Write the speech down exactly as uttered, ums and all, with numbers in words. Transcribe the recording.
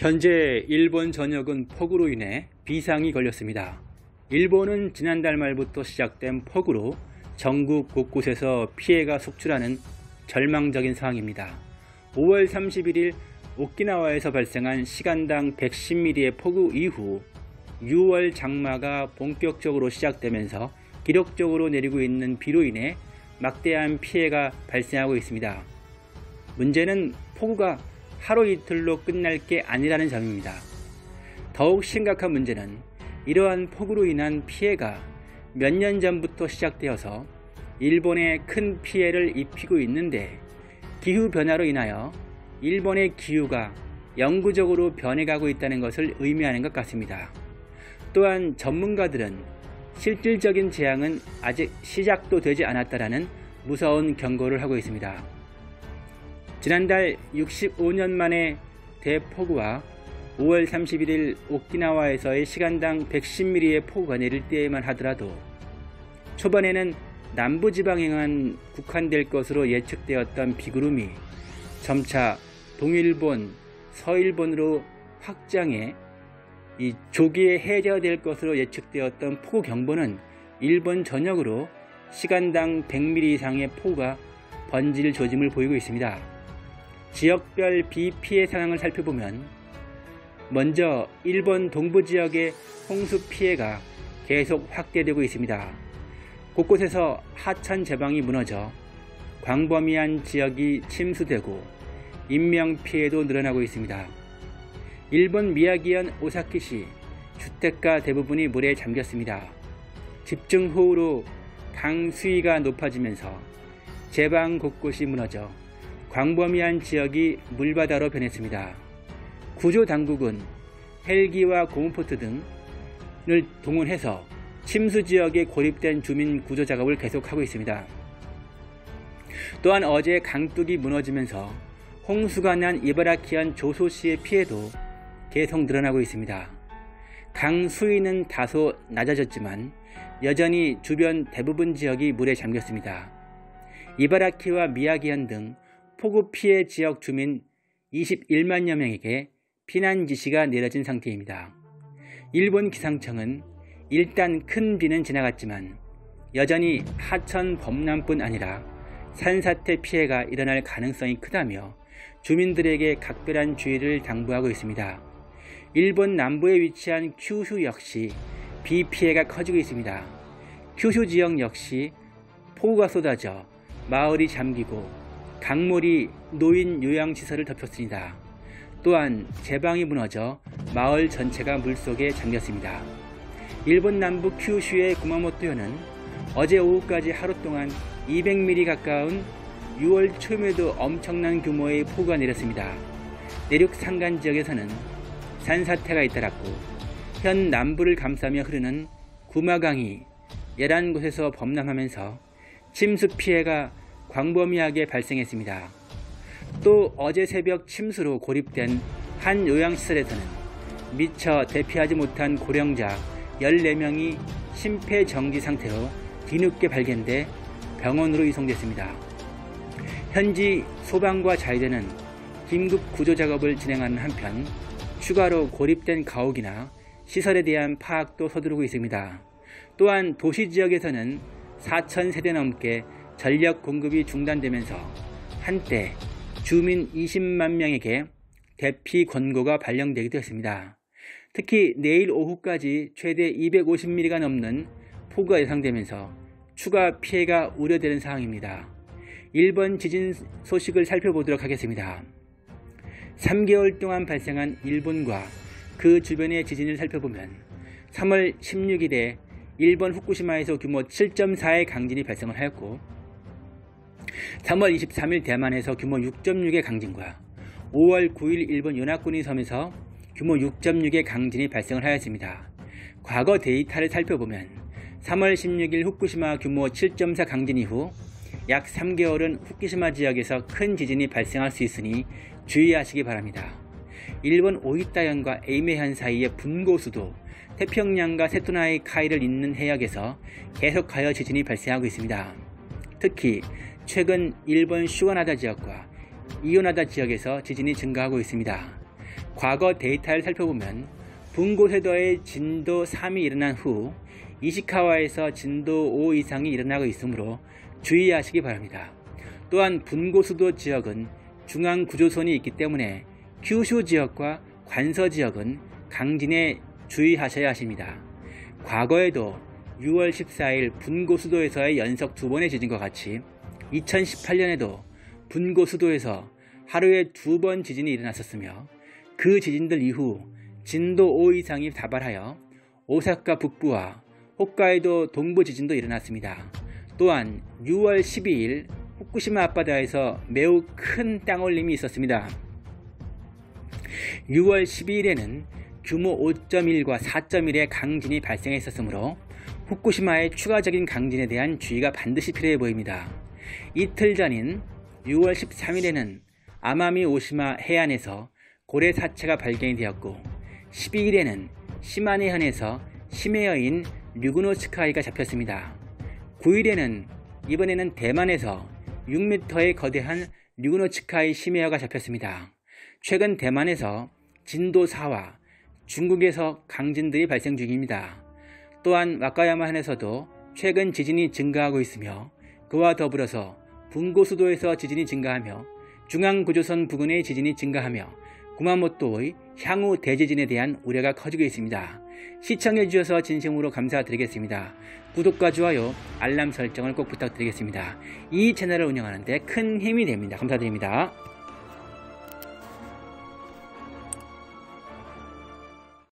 현재 일본 전역은 폭우로 인해 비상이 걸렸습니다. 일본은 지난달 말부터 시작된 폭우로 전국 곳곳에서 피해가 속출하는 절망적인 상황입니다. 오월 삼십일일 오키나와에서 발생한 시간당 백십 밀리미터의 폭우 이후 유월 장마가 본격적으로 시작되면서 기록적으로 내리고 있는 비로 인해 막대한 피해가 발생하고 있습니다. 문제는 폭우가 하루 이틀로 끝날 게 아니라는 점입니다. 더욱 심각한 문제는 이러한 폭우로 인한 피해가 몇 년 전부터 시작되어서 일본에 큰 피해를 입히고 있는데, 기후변화로 인하여 일본의 기후가 영구적으로 변해가고 있다는 것을 의미하는 것 같습니다. 또한 전문가들은 실질적인 재앙은 아직 시작도 되지 않았다라는 무서운 경고를 하고 있습니다. 지난달 육십오 년 만에 대폭우와 오월 삼십일일 오키나와에서의 시간당 백십 밀리미터의 폭우가 내릴 때에만 하더라도 초반에는 남부지방에만 국한될 것으로 예측되었던 비구름이 점차 동일본, 서일본으로 확장해 이 조기에 해제될 것으로 예측되었던 폭우 경보는 일본 전역으로 시간당 백 밀리미터 이상의 폭우가 번질 조짐을 보이고 있습니다. 지역별 비피해 상황을 살펴보면 먼저 일본 동부 지역의 홍수 피해가 계속 확대되고 있습니다. 곳곳에서 하천 제방이 무너져 광범위한 지역이 침수되고 인명피해도 늘어나고 있습니다. 일본 미야기현 오사키시 주택가 대부분이 물에 잠겼습니다. 집중호우로 강 수위가 높아지면서 제방 곳곳이 무너져 광범위한 지역이 물바다로 변했습니다. 구조당국은 헬기와 고무포트 등을 동원해서 침수지역에 고립된 주민 구조작업을 계속하고 있습니다. 또한 어제 강둑이 무너지면서 홍수가 난 이바라키현 조소시의 피해도 계속 늘어나고 있습니다. 강 수위는 다소 낮아졌지만 여전히 주변 대부분 지역이 물에 잠겼습니다. 이바라키와 미야기현 등 폭우 피해 지역 주민 이십일만여 명에게 피난 지시가 내려진 상태입니다. 일본 기상청은 일단 큰 비는 지나갔지만 여전히 하천 범람뿐 아니라 산사태 피해가 일어날 가능성이 크다며 주민들에게 각별한 주의를 당부하고 있습니다. 일본 남부에 위치한 큐슈 역시 비 피해가 커지고 있습니다. 큐슈 지역 역시 폭우가 쏟아져 마을이 잠기고 강물이 노인 요양시설을 덮였습니다. 또한 제방이 무너져 마을 전체가 물속에 잠겼습니다. 일본 남부 큐슈의 구마모토현은 어제 오후까지 하루 동안 이백 밀리미터 가까운 유월 초임에도 엄청난 규모의 폭우가 내렸습니다. 내륙 산간 지역에서는 산사태가 잇따랐고 현 남부를 감싸며 흐르는 구마강이 열한 곳에서 범람하면서 침수 피해가 광범위하게 발생했습니다. 또 어제 새벽 침수로 고립된 한 요양시설에서는 미처 대피하지 못한 고령자 열네 명이 심폐정지 상태로 뒤늦게 발견돼 병원으로 이송됐습니다. 현지 소방과 자위대는 긴급 구조작업을 진행하는 한편 추가로 고립된 가옥이나 시설에 대한 파악도 서두르고 있습니다. 또한 도시지역에서는 사천 세대 넘게 전력 공급이 중단되면서 한때 주민 이십만 명에게 대피 권고가 발령되기도 했습니다. 특히 내일 오후까지 최대 이백오십 밀리미터가 넘는 폭우가 예상되면서 추가 피해가 우려되는 상황입니다. 일본 지진 소식을 살펴보도록 하겠습니다. 삼 개월 동안 발생한 일본과 그 주변의 지진을 살펴보면 삼월 십육일에 일본 후쿠시마에서 규모 칠 점 사의 강진이 발생을 하였고, 삼월 이십삼일 대만에서 규모 육 점 육의 강진과 오월 구일 일본 요나쿠니 섬에서 규모 육 점 육의 강진이 발생을 하였습니다. 과거 데이터를 살펴보면 삼월 십육일 후쿠시마 규모 칠 점 사 강진 이후 약 삼 개월은 후쿠시마 지역에서 큰 지진이 발생할 수 있으니 주의하시기 바랍니다. 일본 오이타현과 에이메현 사이의 분고수도 태평양과 세토나이 카이를 잇는 해역에서 계속하여 지진이 발생하고 있습니다. 특히 최근 일본 슈가나다 지역과 이오나다 지역에서 지진이 증가하고 있습니다. 과거 데이터를 살펴보면 분고세도의 진도 삼이 일어난 후 이시카와에서 진도 오 이상이 일어나고 있으므로 주의하시기 바랍니다. 또한 분고수도 지역은 중앙구조선이 있기 때문에 큐슈 지역과 관서 지역은 강진에 주의하셔야 하십니다. 과거에도 유월 십사일 분고수도에서의 연속 두 번의 지진과 같이 이천십팔 년에도 분고수도에서 하루에 두 번 지진이 일어났었으며 그 지진들 이후 진도 오 이상이 다발하여 오사카 북부와 홋카이도 동부 지진도 일어났습니다. 또한 유월 십이일 후쿠시마 앞바다에서 매우 큰 땅올림이 있었습니다. 유월 십이일에는 규모 오 점 일과 사 점 일의 강진이 발생했었으므로 후쿠시마의 추가적인 강진에 대한 주의가 반드시 필요해 보입니다. 이틀 전인 유월 십삼일에는 아마미 오시마 해안에서 고래 사체가 발견이 되었고 십이일에는 시마네현에서 심해어인 류그노츠카이가 잡혔습니다. 구일에는 이번에는 대만에서 육 미터의 거대한 류그노츠카이 심해어가 잡혔습니다. 최근 대만에서 진도 사와 중국에서 강진들이 발생 중입니다. 또한 와카야마현에서도 최근 지진이 증가하고 있으며 그와 더불어서 분고수도에서 지진이 증가하며 중앙구조선 부근의 지진이 증가하며 구마모토의 향후 대지진에 대한 우려가 커지고 있습니다. 시청해 주셔서 진심으로 감사드리겠습니다. 구독과 좋아요, 알람 설정을 꼭 부탁드리겠습니다. 이 채널을 운영하는 데 큰 힘이 됩니다. 감사드립니다.